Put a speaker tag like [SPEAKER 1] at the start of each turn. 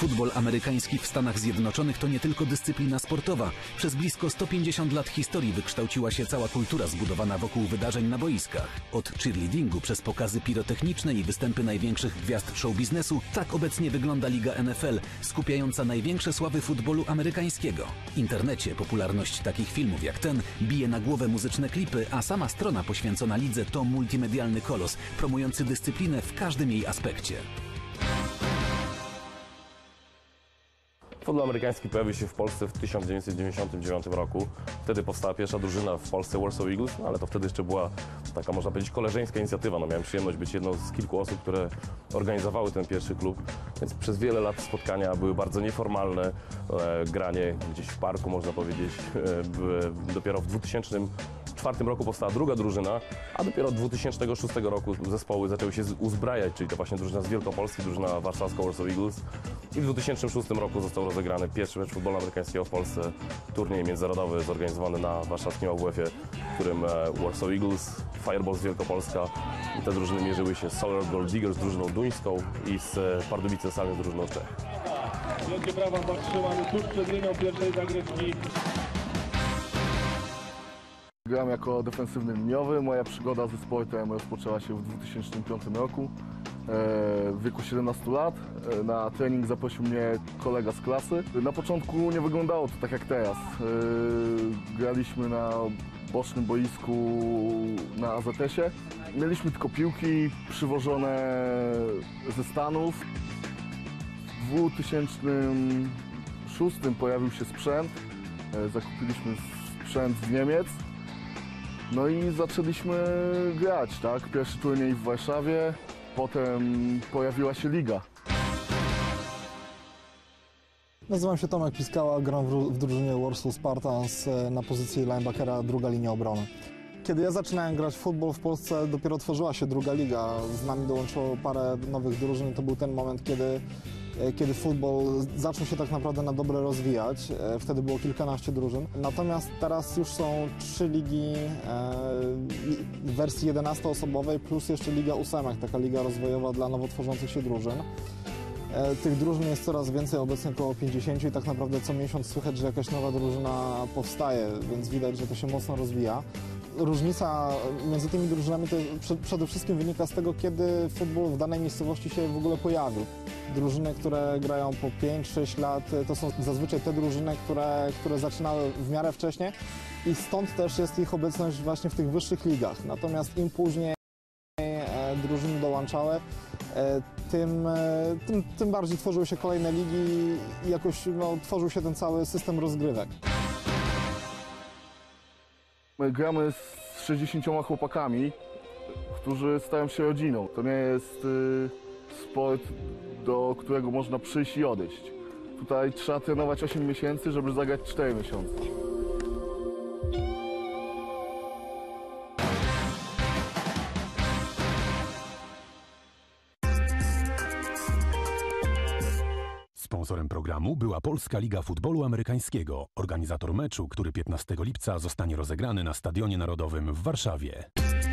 [SPEAKER 1] Futbol amerykański w Stanach Zjednoczonych to nie tylko dyscyplina sportowa. Przez blisko 150 lat historii wykształciła się cała kultura zbudowana wokół wydarzeń na boiskach. Od cheerleadingu przez pokazy pirotechniczne i występy największych gwiazd show biznesu, tak obecnie wygląda Liga NFL, skupiająca największe sławy futbolu amerykańskiego. W internecie popularność takich filmów jak ten bije na głowę muzyczne klipy, a sama strona poświęcona lidze to multimedialny kolos, promujący dyscyplinę w każdym jej aspekcie.
[SPEAKER 2] Futbol amerykański pojawił się w Polsce w 1999 roku. Wtedy powstała pierwsza drużyna w Polsce, Warsaw Eagles, ale to wtedy jeszcze była taka, można powiedzieć, koleżeńska inicjatywa. Miałem przyjemność być jedną z kilku osób, które organizowały ten pierwszy klub, więc przez wiele lat spotkania były bardzo nieformalne. Granie gdzieś w parku, można powiedzieć. Dopiero w 2004 roku powstała druga drużyna, a dopiero od 2006 roku zespoły zaczęły się uzbrajać, czyli to właśnie drużyna z Wielkopolski, drużyna warszawska Warsaw Eagles. I w 2006 roku został rozegrany pierwszy mecz futbolu amerykańskiego w Polsce, turniej międzynarodowy zorganizowany na warszawskim AWF-ie, w którym Warsaw Eagles, Fireballs Wielkopolska i te drużyny mierzyły się z Solar Gold Diggers, drużyną duńską, i z Pardubice Salmie, drużyną z Czech.
[SPEAKER 3] Wielkie brawa zatrzymamy tuż przed linią pierwszej zagrywki.
[SPEAKER 4] Gram jako defensywny liniowy. Moja przygoda ze sportem rozpoczęła się w 2005 roku. W wieku 17 lat na trening zaprosił mnie kolega z klasy. Na początku nie wyglądało to tak jak teraz. Graliśmy na bocznym boisku na AZS-ie. Mieliśmy tylko piłki przywożone ze Stanów. W 2006 pojawił się sprzęt. Zakupiliśmy sprzęt z Niemiec. No i zaczęliśmy grać, tak? Pierwszy turniej w Warszawie, potem pojawiła się liga.
[SPEAKER 5] Nazywam się Tomek Piskała, gram w drużynie Warsaw Spartans na pozycji linebackera, druga linia obrony. Kiedy ja zaczynałem grać w futbol w Polsce, dopiero tworzyła się druga liga. Z nami dołączyło parę nowych drużyn. To był ten moment, kiedy futbol zaczął się tak naprawdę na dobre rozwijać. Wtedy było kilkanaście drużyn. Natomiast teraz już są 3 ligi w wersji 11-osobowej plus jeszcze Liga Ósemek, taka liga rozwojowa dla nowo tworzących się drużyn. Tych drużyn jest coraz więcej, obecnie około 50 i tak naprawdę co miesiąc słychać, że jakaś nowa drużyna powstaje, więc widać, że to się mocno rozwija. Różnica między tymi drużynami to przede wszystkim wynika z tego, kiedy futbol w danej miejscowości się w ogóle pojawił. Drużyny, które grają po 5-6 lat, to są zazwyczaj te drużyny, które zaczynały w miarę wcześnie i stąd też jest ich obecność właśnie w tych wyższych ligach. Natomiast im później drużyny dołączały, tym bardziej tworzyły się kolejne ligi i jakoś tworzył się ten cały system rozgrywek.
[SPEAKER 4] My gramy z 60 chłopakami, którzy stają się rodziną. To nie jest sport, do którego można przyjść i odejść. Tutaj trzeba trenować 8 miesięcy, żeby zagrać 4 miesiące.
[SPEAKER 6] Sponsorem programu była Polska Liga Futbolu Amerykańskiego, organizator meczu, który 15 lipca zostanie rozegrany na Stadionie Narodowym w Warszawie.